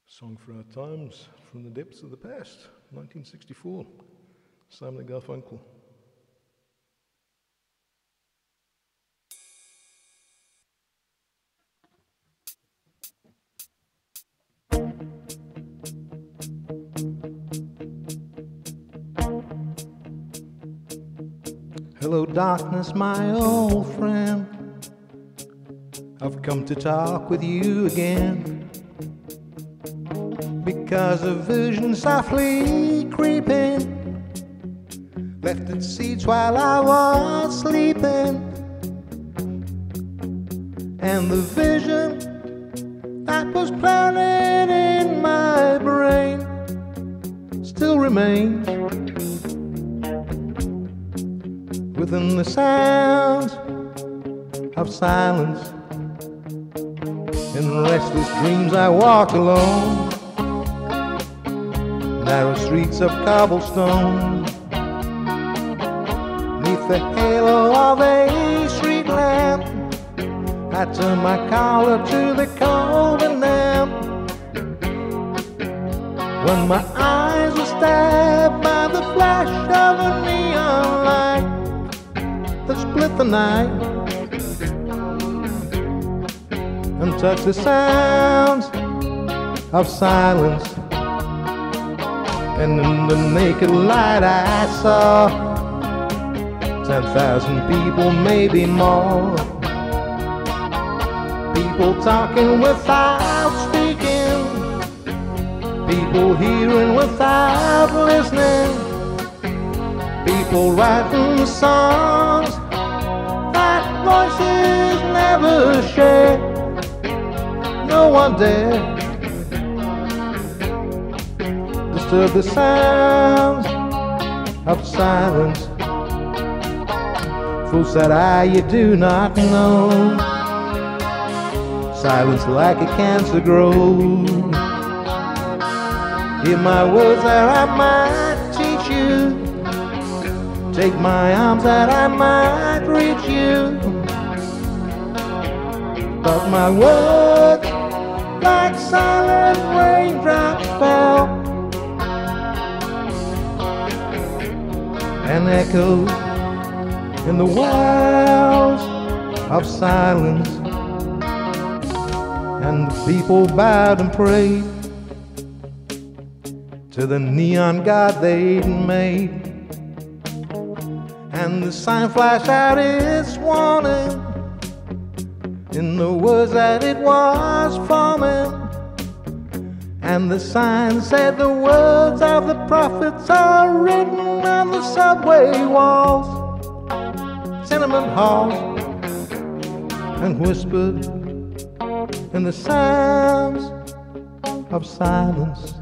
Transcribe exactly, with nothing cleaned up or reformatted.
Song for Our Times from the Depths of the Past, nineteen sixty-four, Simon and Garfunkel. Hello darkness, my old friend, I've come to talk with you again, because a vision softly creeping left its seeds while I was sleeping, and the vision that was planted in my brain still remains within the sounds of silence. In restless dreams I walk alone, narrow streets of cobblestone, neath the halo of a street lamp. I turn my collar to the cold and damp, when my eyes were stabbed by the flash of a neon light that split the night and touched the sounds of silence. And in the naked light I saw ten thousand people, maybe more, people talking without speaking, people hearing without listening, people writing songs that voices never share. No one dare disturb the sounds of silence. Fool said I, you do not know, silence like a cancer grows. Hear my words that I might teach you, take my arms that I might reach you, but my words like silent raindrops fell and echoed in the wells of silence. And the people bowed and prayed to the neon god they'd made, and the sign flashed out its warning in the words that it was forming. And the sign said the words of the prophets are written on the subway walls, tenement halls, and whispered in the sounds of silence.